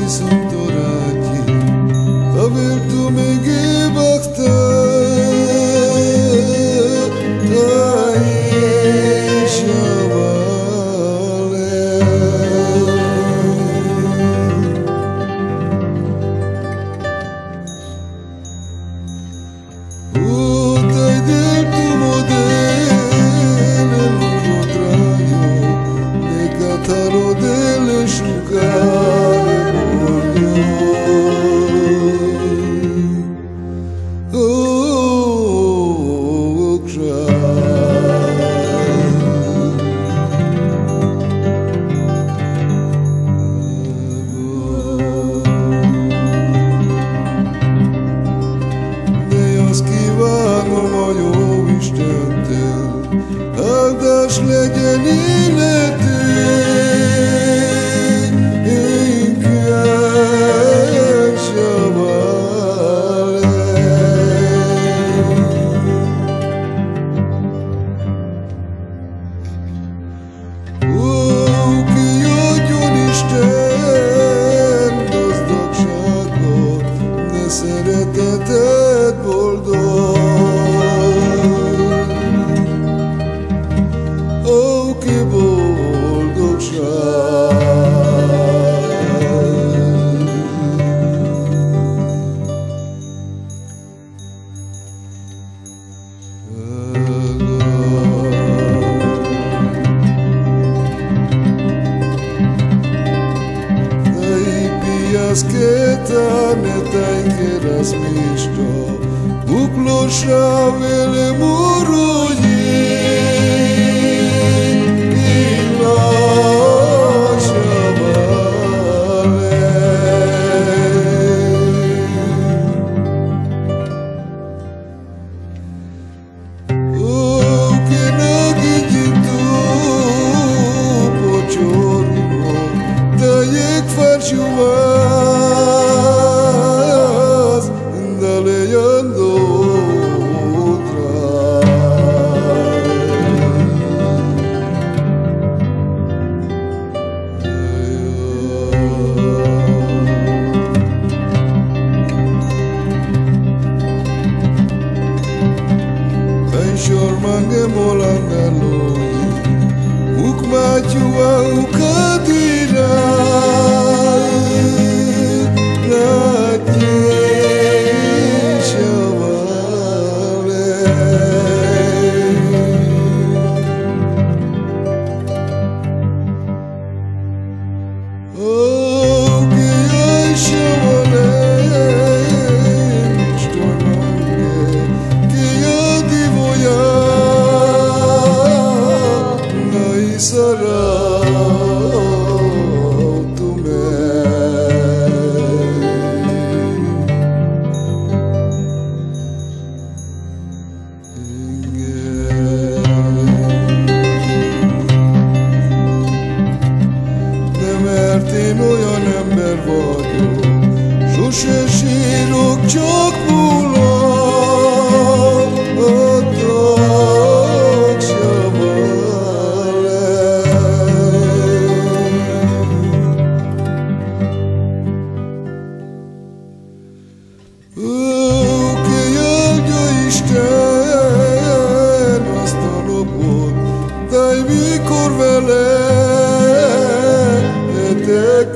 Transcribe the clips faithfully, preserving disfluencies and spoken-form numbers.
sunt orati, aver tu me gebakta, ai shavale. Utai del tu modele lungo traio, negataro delle sciugare bordo. Oh, kívánom a jó Istentől, áldás legyen életünk, inkább savale. Ó, ki adjon Isten gazdagságot, ne szeretetet boldog. Ó, ki boldogság. Dai pias que tane dai que ras misto, buklo shavele muruji. Farciuvas, indalejando otra. Pensiormange molandaloi, ukmaciua ukadira. Én olyan ember vagyok, sose sírok, csak múlok a tagsavale. Ó, ki áldja Isten azt a napot, daj mikor vele tek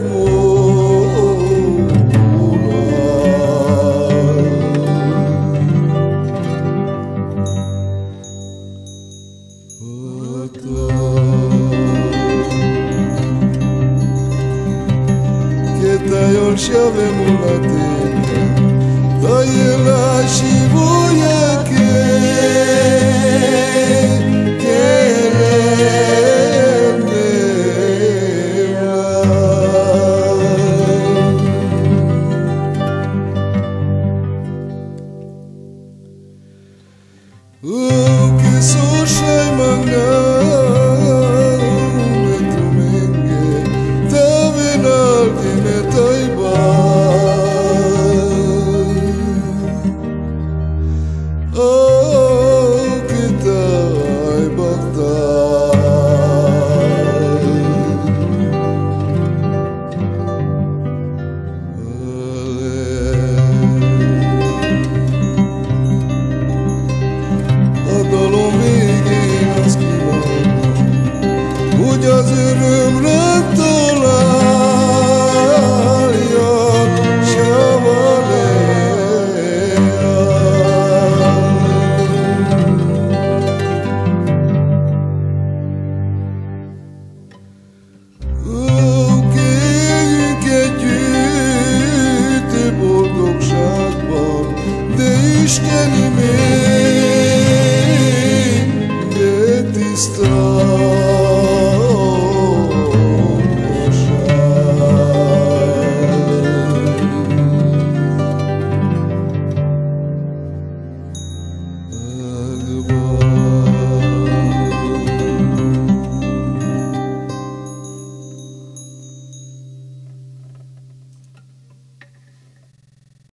Che tagliò il sciave mulattina, tagli la scivoia.